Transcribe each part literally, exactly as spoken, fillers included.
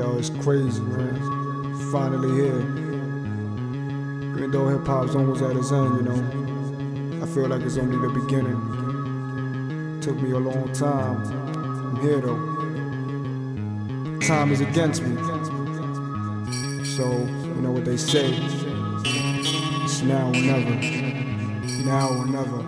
Yo, it's crazy, man. Finally here. Even though hip hop's almost at its end, you know, I feel like it's only the beginning. Took me a long time. I'm here though. Time is against me. So, you know what they say. It's now or never. Now or never.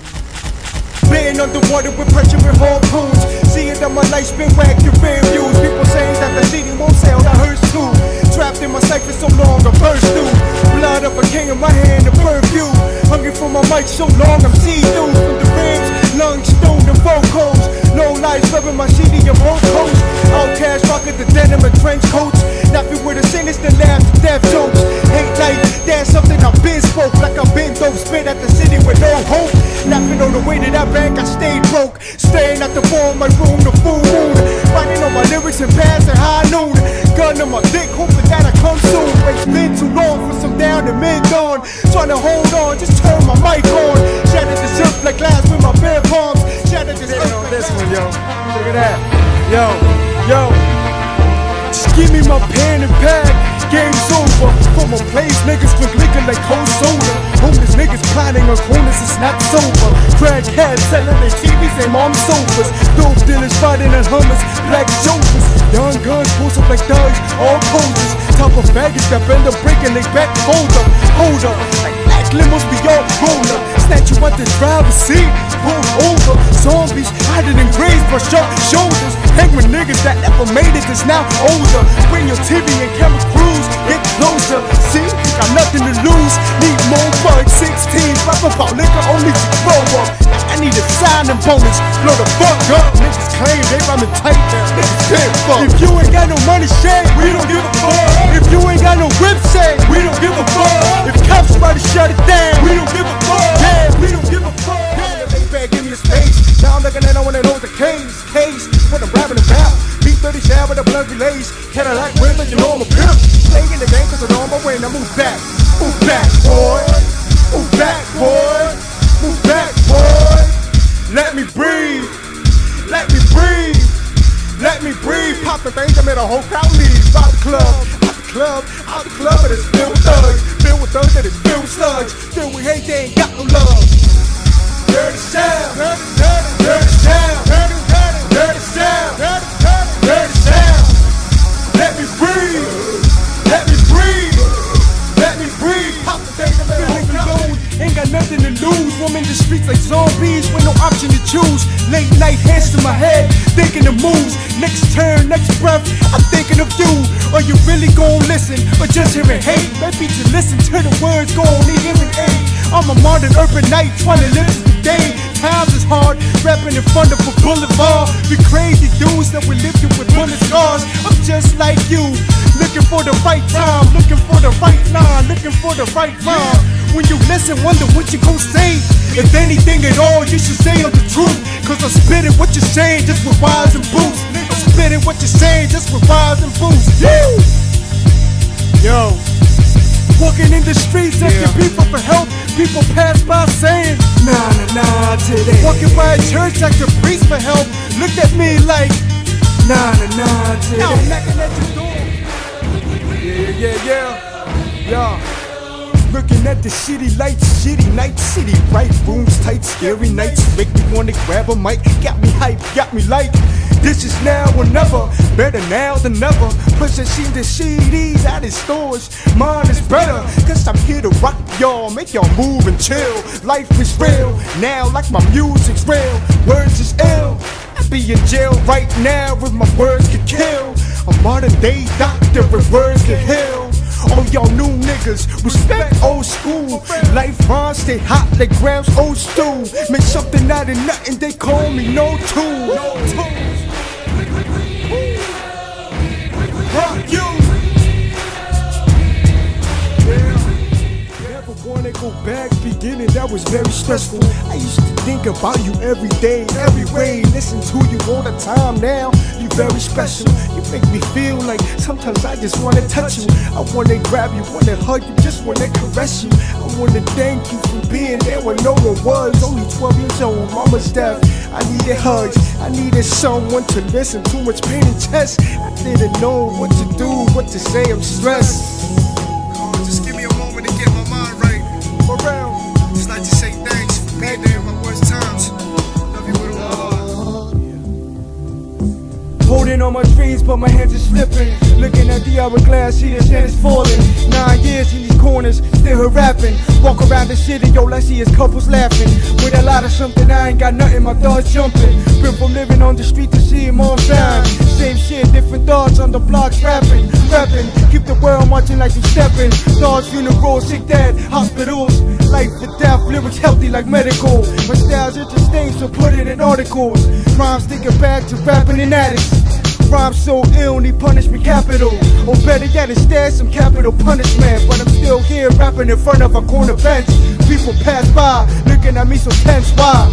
Being underwater with pressure and harpoons. Seeing that my life's been whacked and fair views. People saying that the C D won't sell, that hurts too. Trapped in my cypher so long, I burst through. Blood of a king in my hand, a perfume. Hungry for my mic so long, I'm see-through. From the ribs, lungs, stone and vocals. Low lights rubbing my C D and both coats. Outcast rockin' the denim and trench coats. Laughing with a sinister laugh, death jokes. Hate life, that's something I've been spoke. Like I've been dope, spit at the city with no hope. Laughing on the way to that bank, I stayed broke. Staring at the wall in my room, the full moon. Writing on my lyrics and passing high noon. Gun on my dick, hoping that I come soon. It's been too long for some down and mid-dawn. Trying to hold on, just turn my mic on. Shattered this up like glass with my bare palms. Shattered this up like This one, yo. Look at that. Yo, yo. Just give me my pen and pad. Game's over. From a place niggas been licking like cold soda. Homeless niggas plotting on corners, it's not sober. Crackheads selling their T Vs and mom sofas. Dope dealers fighting in Hummers, black chauffeurs. Young guns post up like thugs, all poses. Top of faggots that bend up, breaking they back, hold up, hold up. Like black limos be all rolled up. Snatch you at the driver's seat, pull over. Zombies hiding in graves, brush up shoulders. Hang with niggas that never made it, that's now older. Bring your T V and camera crews, get closer. See, got nothing to lose, need more bugs. sixteen, rap about liquor, only to grow up. I need a signing bonus, blow the fuck up. Niggas claim they rhyming tight, niggas can't fuck. If you ain't got no money, shake, we don't give a fuck. If you ain't got no whip, shake, we don't give a fuck. If cops try to shut it down, we don't give a fuck. Yeah, we don't give a fuck. Yeah, they bad, give me a space. Now I'm looking at no one that knows the case. Case, what I'm rapping about. B thirty shell with a blood relays. Cadillac ribbon, you know I'm a pimp. Playing the game cause I know I'm a win. I move back, move back, boy. Move back, boy. Move back, boy. Let me breathe. Let me breathe. Let me breathe. Pop the things, I made a whole crowd leave. Out the club, out the club, out the club, and it's filled with thugs. Filled with thugs and it's filled with slugs. Filled with hate, they ain't got no love. Dirty sound, dirty, dirty, dirty sound, dirty, dirty, dirty sound, dirty, dirty, dirty sound. Let me breathe. Let me breathe. Let me breathe. Pop the things, I made a whole crowd leave. Ain't got nothing to lose. Roam in the streets like zombies with no option to choose. Late night hands to my head, thinking of moves. Next turn, next breath, I'm thinking of you. Are you really gon' listen, or just hearing hate? Maybe to listen to the words, gon' need hearing aid. I'm a modern urban knight, trying to live the day. Times is hard, rapping in front of a boulevard. We crazy dudes that we live you with bullet scars. I'm just like you, looking for the right time, looking for the right line, looking for the right rhyme. When you listen, wonder what you gon' say. If anything at all, you should say the truth. Cause I'm spitting what you're saying just with wires and boots. I'm spitting what you're saying just with wires and boots. Woo! Yo, walking in the streets asking yeah. people for help. People pass by saying, nah, nah, nah, today. Walking by a church asking priest for help. Looked at me like, nah, nah, nah, today. Now I'm knocking at your door. Yeah, yeah, yeah, yeah. Looking at the shitty lights, shitty nights, city bright rooms, tight, scary nights. Make me wanna grab a mic, got me hype, got me like. This is now or never, better now than never. Pushing C the C Ds out in stores, mine is better. Cause I'm here to rock y'all, make y'all move and chill. Life is real, now like my music's real. Words is ill, I be in jail right now if my words can kill. A modern day doctor with words can heal. All y'all new niggas, respect old school. Life rhymes stay hot like Graham's old stew. Make something out of nothing, they call me no tool. No tools. Rock you. Never wanna go back, beginning that was very stressful. I used to think about you every day, every way. Listen to you all the time now. You very special. You make me feel like sometimes I just wanna touch you. I wanna grab you, wanna hug you, just wanna caress you. I wanna thank you for being there when no one was. Only twelve years old, mama's deaf. I needed hugs, I needed someone to listen. Too much pain in chest, I didn't know what to do, what to say, I'm stressed. Oh, just give me a moment to get my mind right. For real. Just like to say thanks for being there in my worst times. Love you with all my heart. Holding on my dreams, but my hands are slipping. Looking at the hourglass, see the sand is falling. Nine years in these corners, still her rapping. Walk around the city, yo, I see his couples laughing. With a lot of something, I ain't got nothing, my thoughts jumping. Been from living on the street to see him on shine. Same shit, different thoughts on the blocks, rapping, rapping. Keep the world marching like you stepping. Thoughts, funerals, sick dad, hospitals. Life or death, lyrics healthy like medical. My style's interesting, so put it in articles. Rhymes thinking back to rapping in addicts. Rhymes so ill, need punishment capital. Or better yet, instead some capital punishment. But I'm still here rapping in front of a corner bench. People pass by, looking at me so tense, why?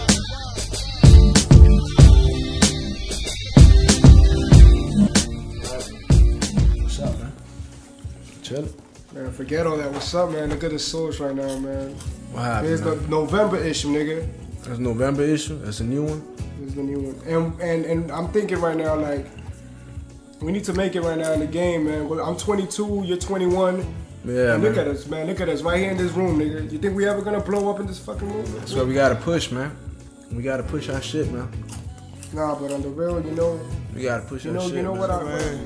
What's up, man? Chill. Man, forget all that. What's up, man? Look at the source right now, man. What happened, Here's the man? November issue, nigga. That's November issue? That's a new one? Here's the new one. And, and, and I'm thinking right now, like, we need to make it right now in the game, man. Well, I'm twenty-two, you're twenty-one. Yeah, and man. look at us, man. Look at us right here in this room, nigga. You think we ever gonna blow up in this fucking room? That's why we gotta push, man. We gotta push our shit, man. Nah, but on the real, you know, We gotta push you our know, shit, you know man. what I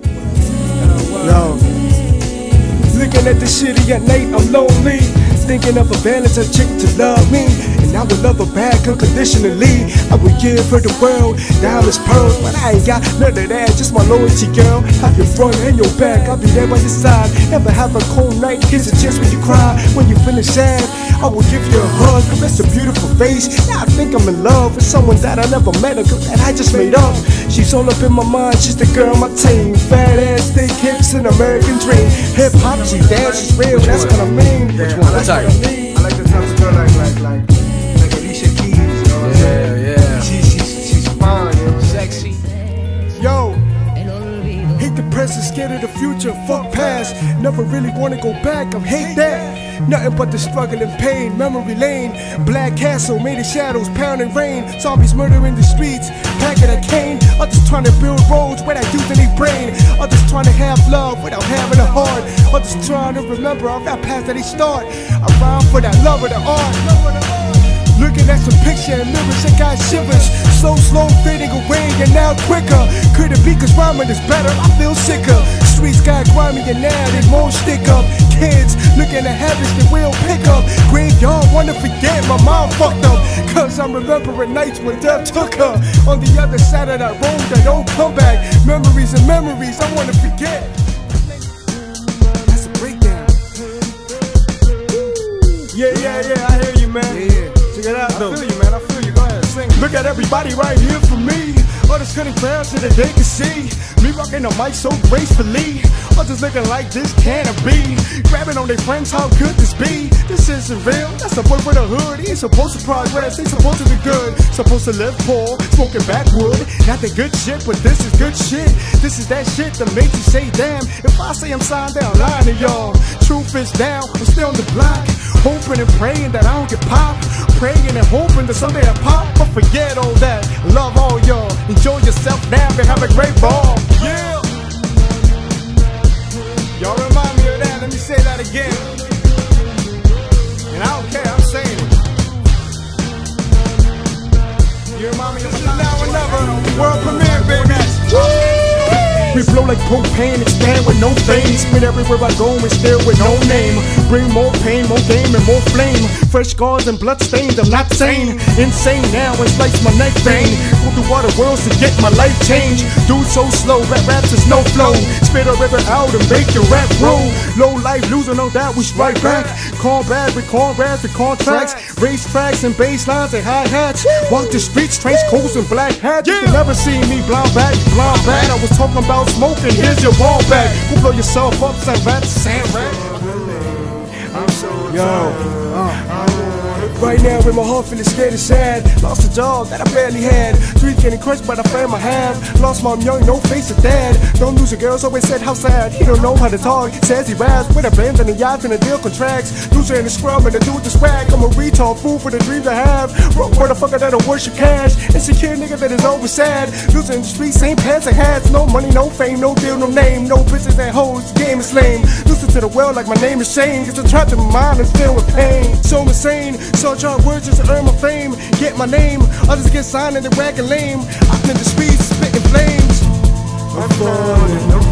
Yo, looking at the city at night, I'm lonely. Thinking of a Valentine chick to love me. And I would love her back unconditionally. I would give her the world, diamonds, pearls. But I ain't got none of that, just my loyalty, girl. Have your front and your back, I'll be there by your side. Ever have a cold night, kiss a chance when you cry. When you feeling sad, I will give you a hug. That's a beautiful face. Now I think I'm in love with someone that I never met, a girl that I just made up. She's all up in my mind, she's the girl on my team. Fat ass, thick hips, an American dream. Hip hop, she dance, she's real, that's what I mean. Which one? What type? I like the type of girl like, like, like, like Alicia Keys, you know what I'm saying? Yeah, yeah. She, she's, she's fine, you know, sexy. Yo, hate the present, scared of the future, fuck past. Never really wanna go back, I hate that. Nothing but the struggle and pain, memory lane. Black castle, made of shadows, pounding rain. Zombies murdering the streets, packing a cane. Others trying to build roads without using their brain. Others trying to have love without having a heart. Others trying to remember all that past that they start. I rhyme for that love of the art. Looking at some picture and mirrors, I got shivers. So slow, fading away and now quicker. Could it be cause rhyming is better? I feel sicker. Streets got grimy and now they won't stick up. Kids looking at habits they will pick up. Graveyard wanna forget, my mind fucked up. Cause I'm remembering nights when death took her. On the other side of that road that don't come back. Memories and memories I wanna forget. That's a breakdown. Yeah, yeah, yeah, I hear you, man. Yeah. Check it out, though. I feel you, man. I feel you. Go ahead, sing. Look at everybody right here for me. Others cutting crowds so that they can see me rocking the mic so gracefully. Others looking like this can't be. Grabbing on their friends, how could this be? This isn't real, that's a boy for the hood. He ain't supposed to progress, they supposed to be good. Supposed to live poor, smoking backwood. Not the good shit, but this is good shit. This is that shit that makes you say damn. If I say I'm signed down, lying to y'all. Truth is down, I'm still on the block. Hoping and praying that I don't get popped. Praying and hoping that someday I pop. But forget all that, love all y'all. Enjoy yourself now and have a great ball. Yeah. Y'all remind me of that, let me say that again. And I don't care, I'm saying it. You remind me of this is now or never. World premiere, baby. We blow like propane, expand with no fame. Spin everywhere I go and still with no name. Bring more pain, more game and more flame. Fresh scars and blood stains, I'm not sane. Insane now and slice my neck vein. Go through water worlds to get my life change. Do so slow, rap raps is no flow. Spit a river out and make your rap roll. Low life loser, no doubt we strike back. Combat with cornbreads with contracts. Race tracks and bass lines and hi-hats. Walk the streets, trench coats and black hats. You can never see me blind back, blind back. I was talking about smoking, here's your ball back. Go blow yourself up, sand rat, sand rat. I'm so Yo, tired. uh, I wanna Right now with my heart feeling scared and sad. Lost a job that I barely had. Streets getting crushed but I found my half. Lost mom young, no face of dad. Don't lose your girls, always said how sad. He don't know how to talk, says he raps. With a band and the yachts and the deal contracts. Loser in the scrub and the dude the swag. I'm a retard fool for the dreams I have. Broke motherfucker that'll worship cash. Insecure nigga that is over sad. Loser in the streets, same pants and hats. No money, no fame, no deal, no name. No bitches and hoes, game is lame. Listen to the world like my name is Shane. Cause I'm trapped in my mind and filled with pain. So insane, so I try words just to earn my fame. Get my name, others get signed and they're wagging lame. Out in the streets, spitting flames. I'm falling.